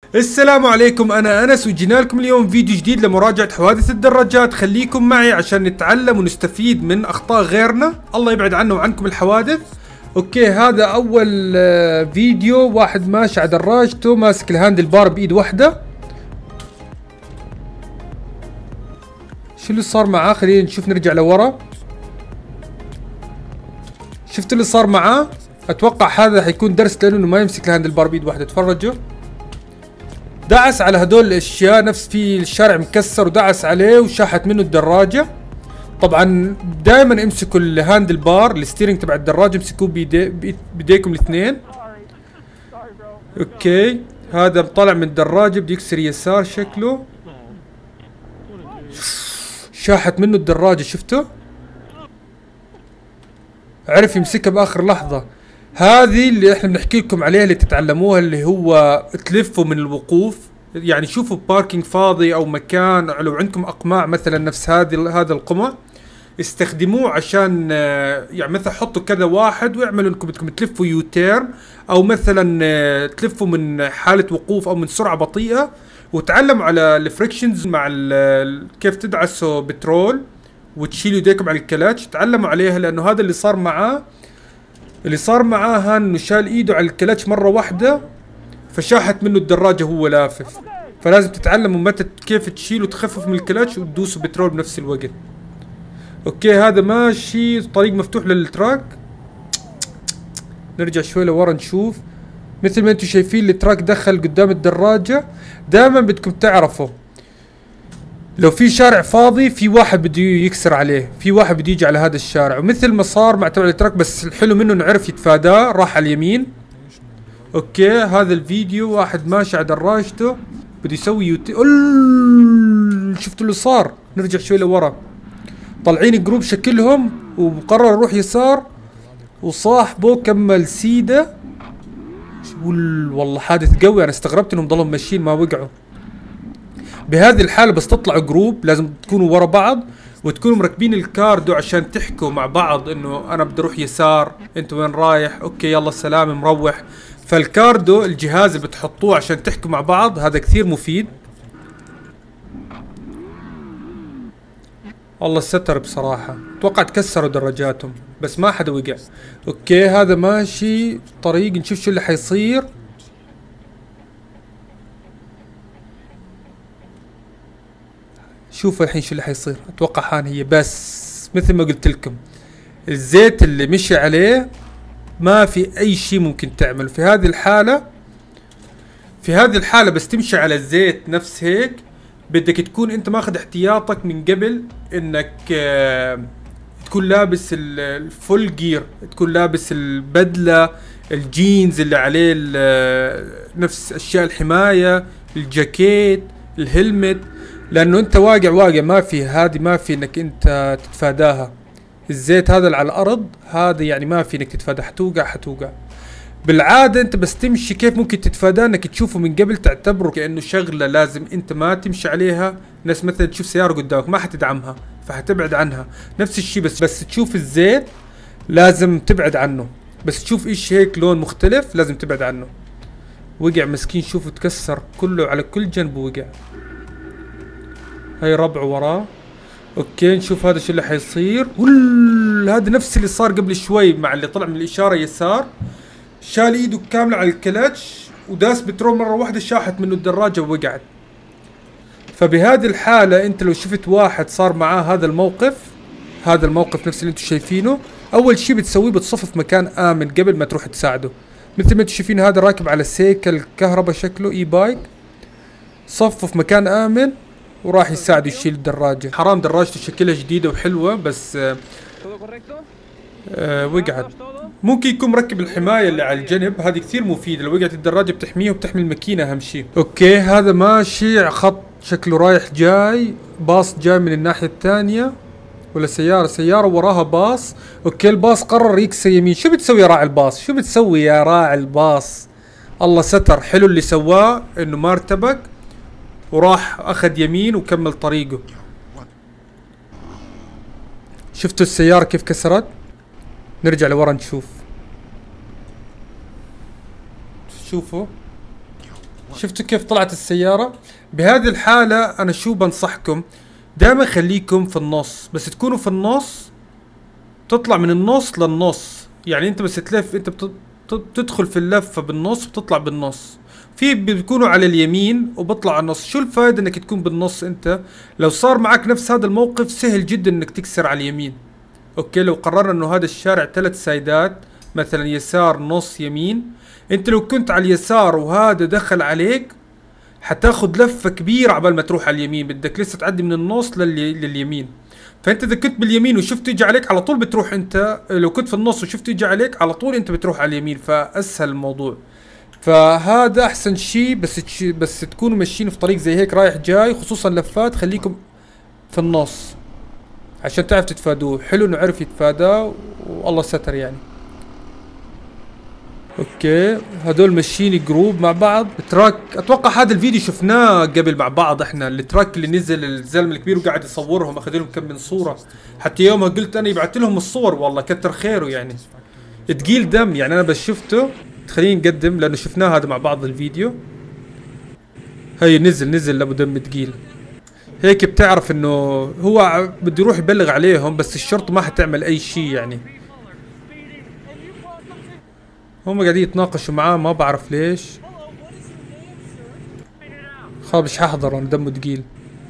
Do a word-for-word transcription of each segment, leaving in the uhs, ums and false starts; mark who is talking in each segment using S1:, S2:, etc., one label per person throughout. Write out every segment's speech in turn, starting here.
S1: السلام عليكم، انا انس وجينا لكم اليوم فيديو جديد لمراجعة حوادث الدراجات. خليكم معي عشان نتعلم ونستفيد من اخطاء غيرنا، الله يبعد عنا وعنكم الحوادث. اوكي، هذا اول فيديو، واحد ماشي على دراجته ماسك الهاندل بار بايد واحدة. شو اللي صار معاه؟ خلينا نشوف، نرجع لورا. شفت اللي صار معاه؟ اتوقع هذا حيكون درس له انه ما يمسك الهاندل بار بايد واحدة. تفرجوا، دعس على هدول الاشياء، نفس في الشارع مكسر ودعس عليه وشاحت منه الدراجة. طبعا دائما امسكوا الهاندل بار، الستيرنج تبع الدراجة امسكوه بيدي بيديكم الاثنين. اوكي، هذا طالع من الدراجة بده يكسر يسار شكله، شاحت منه الدراجة. شفتوا؟ عرف يمسكها باخر لحظة. هذه اللي احنا بنحكي لكم عليها اللي تتعلموها، اللي هو تلفوا من الوقوف. يعني شوفوا باركينج فاضي او مكان، لو عندكم اقماع مثلا نفس هذه هذا القمع، استخدموه عشان يعني مثلا حطوا كذا واحد واعملوا انكم بدكم تلفوا يوتيرن، او مثلا تلفوا من حالة وقوف او من سرعة بطيئة، وتعلموا على الفريكشنز مع كيف تدعسوا بترول وتشيلوا ايديكم على الكلاتش. تعلموا عليها، لانه هذا اللي صار معاه اللي صار معاه انه شال ايده على الكلاتش مرة واحدة فشاحت منه الدراجة وهو لافف. فلازم تتعلموا متى كيف تشيلوا وتخففوا من الكلاتش وتدوسوا بترول بنفس الوقت. اوكي، هذا ماشي طريق مفتوح للتراك. نرجع شوي لورا نشوف. مثل ما انتم شايفين التراك دخل قدام الدراجة. دائما بدكم تعرفوا لو في شارع فاضي في واحد بده يكسر عليه، في واحد بده يجي على هذا الشارع، ومثل ما صار مع تبع التراك. بس الحلو منه انه عرف يتفاداه، راح على اليمين. اوكي، هذا الفيديو واحد ماشي على دراجته بده يسوي يوتي. شفتوا اللي صار؟ نرجع شوي لورا. طالعين جروب شكلهم وقرر يروح يسار، وصاحبه كمل سيده. والله حادث قوي، انا استغربت انهم ضلوا ماشيين ما وقعوا. بهذه الحالة بس تطلعوا جروب لازم تكونوا ورا بعض، وتكونوا مركبين الكاردو عشان تحكوا مع بعض انه انا بدي اروح يسار، انت وين رايح؟ اوكي يلا سلام مروح. فالكاردو الجهاز اللي بتحطوه عشان تحكوا مع بعض، هذا كثير مفيد. الله ستر بصراحة، اتوقع تكسروا دراجاتهم بس ما حدا وقع. اوكي، هذا ماشي طريق، نشوف شو اللي حيصير. شوفوا الحين شو اللي حيصير. اتوقع حان هي، بس مثل ما قلت لكم الزيت اللي مشي عليه ما في اي شيء ممكن تعمل في هذه الحالة. في هذه الحالة بس تمشي على الزيت نفس هيك، بدك تكون انت ماخذ احتياطك من قبل، انك آه تكون لابس الفول جير، تكون لابس البدلة، الجينز اللي عليه نفس اشياء الحماية، الجاكيت، الهلمت، لانه انت واقع واقع ما في هذه، ما في انك انت تتفاداها. الزيت هذا اللي على الارض هذا يعني ما في انك تتفاداه، حتوقع حتوقع. بالعادة انت بس تمشي كيف ممكن تتفاداه، انك تشوفه من قبل، تعتبره كأنه شغلة لازم انت ما تمشي عليها. ناس مثلا تشوف سيارة قدامك ما حتدعمها فحتبعد عنها، نفس الشيء. بس بس تشوف الزيت لازم تبعد عنه، بس تشوف ايش هيك لون مختلف لازم تبعد عنه. وقع مسكين، شوفوا تكسر كله على كل جنب وقع. هاي ربعه وراه. اوكي، نشوف هذا شو اللي حيصير. هذا نفس اللي صار قبل شوي مع اللي طلع من الاشارة يسار، شال ايده كاملة على الكلتش وداس بترول مرة واحدة، شاحت منه الدراجة ووقعت. فبهذه الحالة انت لو شفت واحد صار معاه هذا الموقف، هذا الموقف نفس اللي انتم شايفينه، اول شيء بتسويه بتصفف مكان امن قبل ما تروح تساعده. مثل ما انتم شايفين هذا راكب على سيكل كهرباء شكله اي بايك، صفف مكان امن وراح يساعده يشيل الدراجة. حرام دراجته شكلها جديدة وحلوة بس آه آه وقعت. ممكن يكون مركب الحماية اللي على الجنب، هذه كثير مفيدة، لو وقعت الدراجة بتحميها وبتحمي الماكينة اهم شيء. اوكي، هذا ماشي خط شكله رايح جاي، باص جاي من الناحية الثانية، ولا سيارة سيارة وراها باص. اوكي، الباص قرر يكسر يمين. شو بتسوي يا راعي الباص؟ شو بتسوي يا راعي الباص؟ الله ستر. حلو اللي سواه انه ما ارتبك وراح اخذ يمين وكمل طريقه. شفتوا السيارة كيف كسرت؟ نرجع لورا نشوف. شوفوا شفتوا كيف طلعت السيارة؟ بهذه الحالة انا شو بنصحكم؟ دائما خليكم في النص، بس تكونوا في النص تطلع من النص للنص، يعني انت بس تلف انت بت... بتدخل في اللفة بالنص بتطلع بالنص. في بيكونوا على اليمين وبطلع على النص. شو الفائدة انك تكون بالنص؟ انت لو صار معك نفس هذا الموقف سهل جدا انك تكسر على اليمين. اوكي، لو قررنا انه هذا الشارع ثلاث سايدات، مثلا يسار نص يمين، انت لو كنت على اليسار وهذا دخل عليك حتاخد لفة كبيرة عبال ما تروح على اليمين، بدك لسه تعدي من النص للي... لليمين. فانت اذا كنت باليمين وشفت يجي عليك على طول بتروح انت، لو كنت في النص وشفت يجي عليك على طول انت بتروح على اليمين، فاسهل الموضوع. فهذا احسن شيء، بس تش... بس تكونوا ماشيين في طريق زي هيك رايح جاي، خصوصا لفات خليكم في النص عشان تعرف تتفادوه. حلو انه عرف يتفاداه والله ستر يعني. اوكي، هدول ماشيين جروب مع بعض. تراك اتوقع هذا الفيديو شفناه قبل مع بعض احنا، التراك اللي نزل الزلمه الكبير وقاعد يصورهم، اخذ لهم كم من صوره، حتى يومها قلت انا يبعث لهم الصور، والله كتر خيره يعني. تقيل دم يعني، انا بس شفته خلينا نقدم لانه شفناه هذا مع بعض الفيديو. هي نزل نزل لابو دم تقيل هيك، بتعرف انه هو بده يروح يبلغ عليهم، بس الشرطه ما حتعمل اي شيء يعني. هم قاعدين يتناقشوا معاه ما بعرف ليش. خلاص مش ححضر انا دمه تقيل.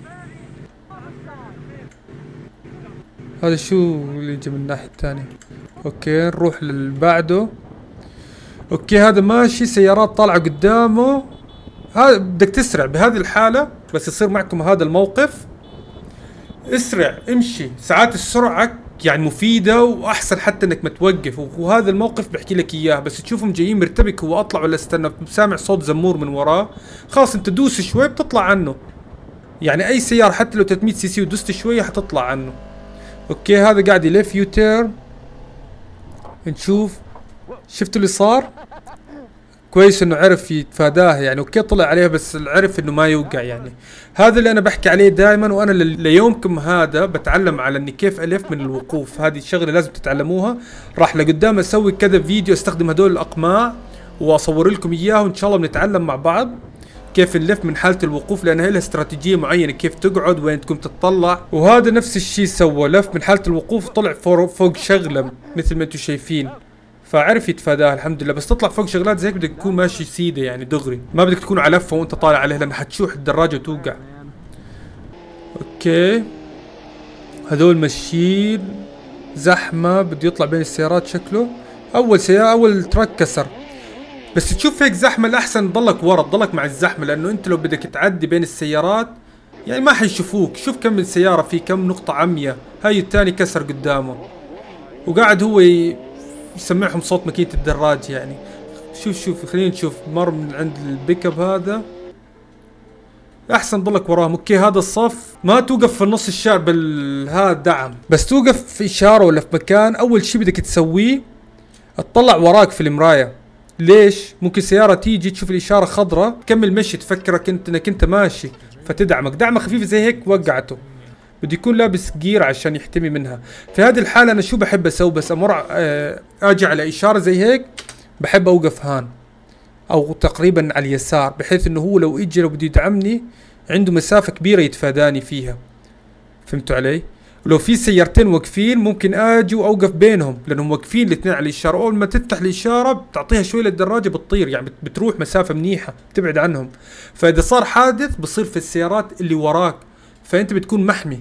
S1: هذا شو اللي يجي من الناحية الثانية؟ اوكي نروح للي بعده. اوكي هذا ماشي سيارات طالعة قدامه، هذا بدك تسرع بهذه الحالة. بس يصير معكم هذا الموقف اسرع امشي، ساعات السرعة يعني مفيدة واحسن حتى انك ما توقف. وهذا الموقف بحكي لك اياه، بس تشوفهم جايين مرتبك هو اطلع ولا استنى، سامع صوت زمور من وراه، خلاص انت دوس شوي بتطلع عنه. يعني اي سيارة حتى لو ثلاثمية سي سي ودست شوية حتطلع عنه. اوكي هذا قاعد يلف يوتيرن، نشوف شفتوا اللي صار؟ كويس انه عرف يتفاداه يعني. اوكي طلع عليه بس عرف انه ما يوقع يعني. هذا اللي انا بحكي عليه دائما، وانا ليومكم هذا بتعلم على اني كيف الف من الوقوف. هذه الشغله لازم تتعلموها. راح لقدام اسوي كذا فيديو استخدم هدول الاقماع واصور لكم اياه، وان شاء الله بنتعلم مع بعض كيف نلف من حاله الوقوف، لان هي لها استراتيجيه معينه كيف تقعد وين تكون تطلع. وهذا نفس الشيء سوى، لف من حاله الوقوف طلع فوق شغله مثل ما انتم شايفين، فعرف يتفاداها الحمد لله. بس تطلع فوق شغلات زي هيك بدك تكون ماشي سيده يعني دغري، ما بدك تكون على لفه وانت طالع عليها لان حتشوح الدراجه وتوقع. اوكي هذول ماشيين زحمه، بده يطلع بين السيارات شكله. اول سياره اول تراك كسر، بس تشوف هيك زحمه الاحسن تضلك ورا، تضلك مع الزحمه، لانه انت لو بدك تعدي بين السيارات يعني ما حيشوفوك. شوف كم من سياره في كم نقطه عمياء. هاي الثاني كسر قدامه وقاعد هو يسمعهم صوت ماكينة الدراج يعني. شوف شوف خلينا نشوف، مر من عند البيك اب هذا، احسن ضلك وراهم. اوكي هذا الصف ما توقف في نص الشارع بالهذا دعم، بس توقف في اشاره ولا في مكان. اول شيء بدك تسويه تطلع وراك في المرايه. ليش؟ ممكن سياره تيجي تشوف الاشاره خضراء تكمل مشي، تفكرك انت انك انت ماشي فتدعمك دعمه خفيفه زي هيك وقعته. بده يكون لابس جير عشان يحتمي منها. في هذه الحالة أنا شو بحب أسوي؟ بس أمر أجي على إشارة زي هيك بحب أوقف هان أو تقريبا على اليسار، بحيث إنه هو لو إجي لو بده يدعمني عنده مسافة كبيرة يتفاداني فيها. فهمتوا علي؟ ولو في سيارتين واقفين ممكن أجي وأوقف بينهم لأنهم واقفين الاثنين على الإشارة. أول ما تفتح الإشارة بتعطيها شوي للدراجة بتطير يعني بتروح مسافة منيحة تبعد عنهم. فإذا صار حادث بصير في السيارات اللي وراك، فانت بتكون محمي.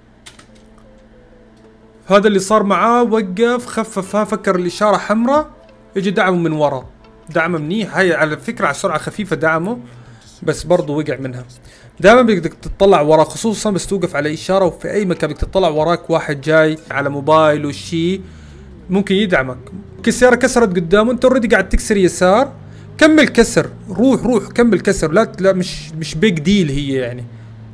S1: هذا اللي صار معاه، وقف خففها فكر الاشاره حمراء يجي دعمه من ورا، دعمه منيح. هاي على فكره على سرعه خفيفه دعمه، بس برضه وقع منها. دائما بدك تطلع ورا، خصوصا بس توقف على اشاره وفي اي مكان بدك تطلع وراك واحد جاي على موبايل وشي ممكن يدعمك. السياره كسرت قدامه، انت اوريدي قاعد تكسر يسار، كمل كسر، روح روح كمل كسر، لا لا مش مش بيج ديل هي يعني.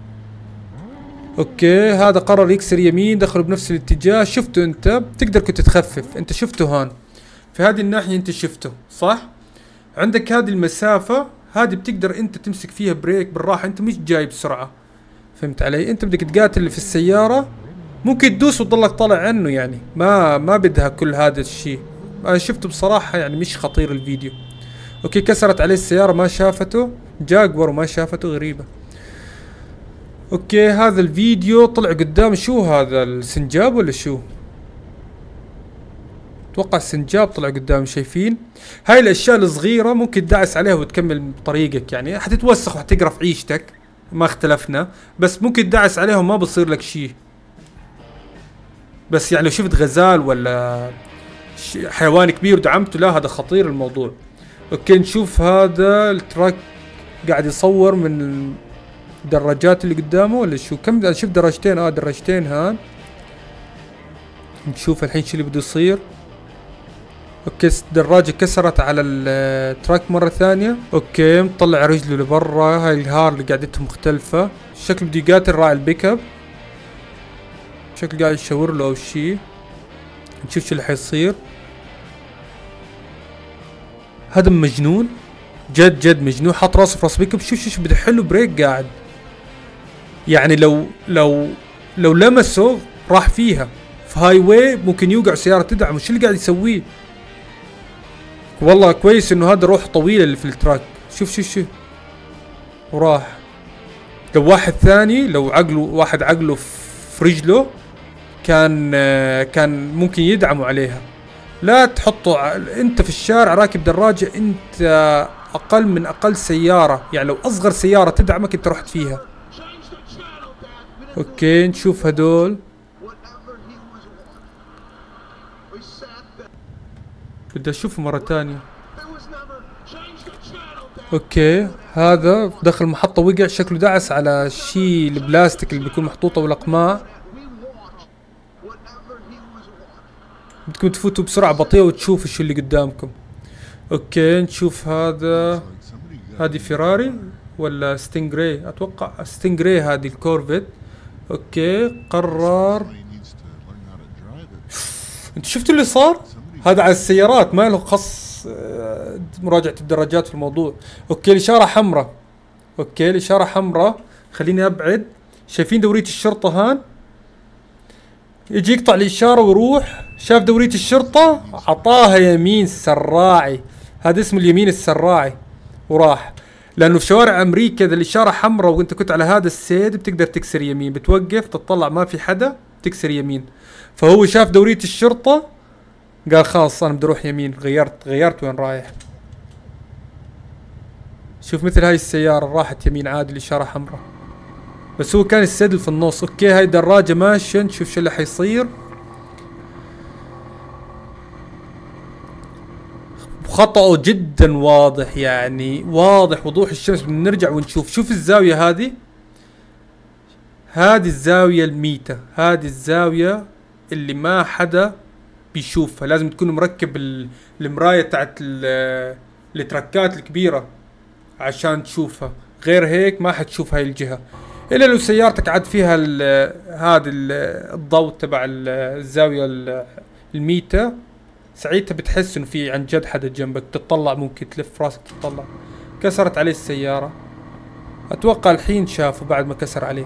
S1: اوكي هذا قرر يكسر يمين، دخلوا بنفس الاتجاه. شفته انت بتقدر كنت تخفف، انت شفته هون في هذه الناحية، انت شفته صح؟ عندك هذه المسافة هذه بتقدر انت تمسك فيها بريك بالراحة، انت مش جاي بسرعة. فهمت علي؟ انت بدك تقاتل اللي في السيارة، ممكن تدوس وتضلك طالع عنه يعني، ما ما بدها كل هذا الشيء. انا شفته بصراحة يعني مش خطير الفيديو. اوكي كسرت عليه السيارة ما شافته، جاكور وما شافته غريبة. اوكي هذا الفيديو طلع قدام، شو هذا السنجاب ولا شو؟ اتوقع السنجاب طلع قدام. شايفين هاي الاشياء الصغيرة ممكن تدعس عليها وتكمل بطريقك، يعني حتتوسخ وحتقرف عيشتك، ما اختلفنا، بس ممكن تدعس عليها وما بصير لك شيء. بس يعني لو شفت غزال ولا حيوان كبير ودعمته، لا هذا خطير الموضوع. اوكي نشوف هذا التراك قاعد يصور من الدراجات اللي قدامه ولا شو؟ كم شوف دراجتين، اه دراجتين هان. نشوف الحين شو اللي بده يصير. اوكي الدراجة كسرت على التراك مرة ثانية. اوكي مطلع رجله لبرا، هاي الهار اللي قاعدته مختلفة، شكله بده يقاتل راعي البيك اب، شكله قاعد يشاور له او شي. نشوف شو اللي حيصير. هذا مجنون جد جد مجنون، حاط راسه في راس بيك اب. شوف شوف بدح له بريك قاعد، يعني لو لو لو لمسه راح فيها في هاي واي ممكن يوقع سيارة تدعم. وش اللي قاعد يسويه؟ والله كويس انه هذا روح طويلة اللي في التراك. شوف شوف شوف وراح. لو واحد ثاني، لو عقله واحد عقله في رجله كان كان ممكن يدعموا عليها. لا تحطوا انت في الشارع راكب دراجة، انت اقل من اقل سيارة، يعني لو اصغر سيارة تدعمك انت رحت فيها. اوكي نشوف هدول. بدي اشوفه مرة تانية. اوكي هذا دخل محطة وقع، شكله دعس على شي البلاستيك اللي بيكون محطوطة والاقماع. بدكم تفوتوا بسرعة بطيئة وتشوفوا شو اللي قدامكم. اوكي نشوف هذا، هذه فيراري ولا ستينجراي؟ اتوقع ستينجراي هذه الكورفيت. اوكي قرر. انت شفتوا اللي صار؟ هذا على السيارات، ما له خص مراجعة الدراجات في الموضوع. اوكي الاشارة حمراء. اوكي الاشارة حمراء، خليني ابعد. شايفين دورية الشرطة هان؟ يجي يقطع الاشارة ويروح، شاف دورية الشرطة عطاها يمين سراعي، هذا اسمه اليمين السراعي، وراح. لانه في شوارع امريكا اذا الاشارة حمراء وانت كنت على هذا السيد بتقدر تكسر يمين، بتوقف تطلع ما في حدا تكسر يمين. فهو شاف دورية الشرطة قال خلاص انا بدي اروح يمين، غيرت غيرت وين رايح. شوف مثل هاي السيارة راحت يمين عادي، الاشارة حمراء، بس هو كان السدل في النص. اوكي هاي دراجة ماشية، نشوف شو اللي حيصير. خطأه جدا واضح، يعني واضح وضوح الشمس. بنرجع ونشوف. شوف الزاوية هذه، هذه الزاوية الميتة، هذه الزاوية اللي ما حدا بيشوفها. لازم تكون مركب المراية تاعت التركات الكبيرة عشان تشوفها، غير هيك ما حتشوف هاي الجهة. الا لو سيارتك عاد فيها هذا الضوء تبع الزاوية الميتة، ساعتها بتحس انه في عن جد حدا جنبك، تطلع ممكن تلف راسك تطلع. كسرت عليه السيارة، اتوقع الحين شافه بعد ما كسر عليه.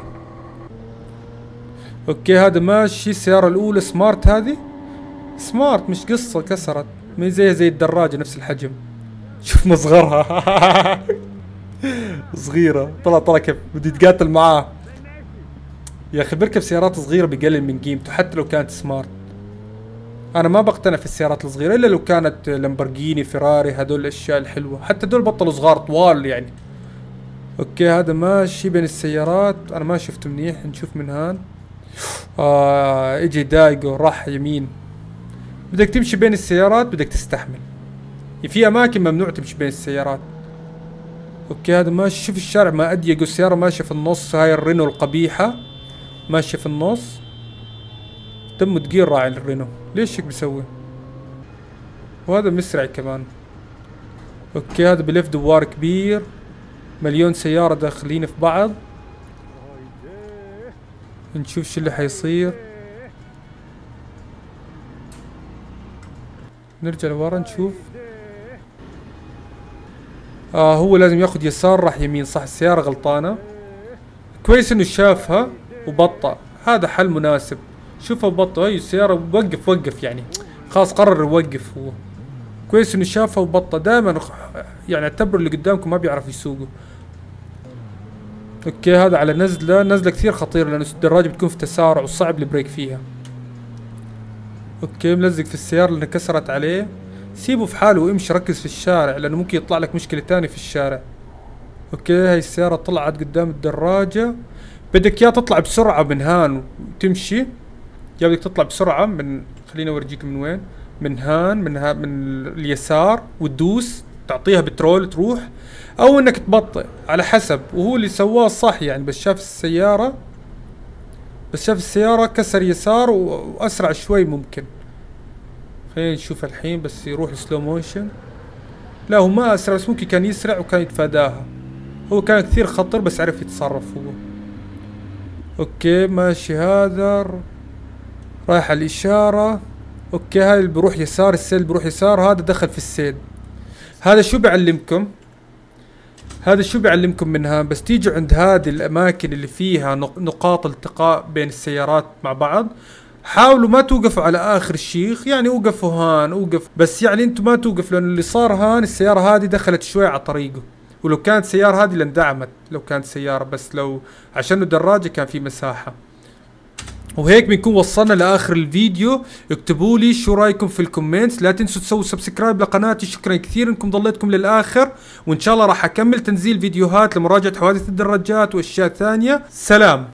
S1: اوكي هذا ماشي، السيارة الاولى سمارت، هذه سمارت مش قصة، كسرت ما زي زي الدراجة نفس الحجم. شوف مصغرها صغيرة، طلع طلع كيف بدي يتقاتل معاه. يا اخي بركب سيارات صغيرة بقلل من قيمته حتى لو كانت سمارت. انا ما بقتنع في السيارات الصغيرة الا لو كانت لامبرجيني فيراري، هدول الاشياء الحلوة، حتى هدول بطلوا صغار طوال يعني. اوكي هذا ماشي بين السيارات، انا ما شفته منيح. نشوف من هان. اه اجي دايقه راح يمين. بدك تمشي بين السيارات بدك تستحمل، في اماكن ممنوع تمشي بين السيارات. اوكي هذا ماشي، شوف الشارع ما اضيق، السيارة ماشية في النص، هاي الرينو القبيحة ماشية في النص. دمه تقيل راعي الرينو، ليش هيك بيسوي؟ وهذا مسرع كمان. اوكي هذا بلف دوار كبير، مليون سيارة داخلين في بعض. نشوف شو اللي حيصير. نرجع لورا نشوف. آه هو لازم ياخد يسار راح يمين، صح السيارة غلطانة. كويس انه شافها وبطأ، هذا حل مناسب. شوفها وبطأ، هاي السيارة وقف وقف يعني خلاص قرر يوقف هو. كويس انه شافها وبطأ. دائما يعني اعتبروا اللي قدامكم ما بيعرفوا يسوقوا. اوكي هذا على نزلة، نزلة كثير خطيرة لانه الدراجة بتكون في تسارع وصعب البريك فيها. اوكي ملزق في السيارة لانها كسرت عليه. سيبه في حاله وامشي، ركز في الشارع لانه ممكن يطلع لك مشكلة تانية في الشارع. اوكي هاي السيارة طلعت قدام الدراجة. بدك يا تطلع بسرعة من هان وتمشي، يا بدك تطلع بسرعة من، خليني اورجيك من وين، من هان، من ها من اليسار وتدوس تعطيها بترول تروح، او انك تبطئ على حسب. وهو اللي سواه صح يعني، بس شاف السيارة بس شاف السيارة كسر يسار واسرع شوي ممكن. خلينا نشوف الحين بس يروح سلو موشن. لا هو ما اسرع، بس ممكن كان يسرع وكان يتفاداها. هو كان كثير خطر بس عرف يتصرف هو. اوكي ماشي هذا رايح على الاشارة. اوكي هاي اللي بروح يسار، السيل بروح يسار، هذا دخل في السيل. هذا شو بيعلمكم؟ هذا شو بيعلمكم منها؟ بس تيجوا عند هذه الاماكن اللي فيها نقاط التقاء بين السيارات مع بعض، حاولوا ما توقفوا على اخر الشيخ، يعني اوقفوا هان اوقف، بس يعني انتم ما توقف، لانه اللي صار هان السيارة هذه دخلت شوي على طريقه، ولو كانت سيارة هذه لاندعمت لو كانت سيارة، بس لو عشان دراجة كان في مساحة. وهيك بنكون وصلنا لاخر الفيديو. اكتبوا لي شو رايكم في الكومنتس، لا تنسوا تسووا سبسكرايب لقناتي. شكرا كثير انكم ضليتكم للاخر، وان شاء الله راح اكمل تنزيل فيديوهات لمراجعة حوادث الدراجات واشياء ثانية. سلام.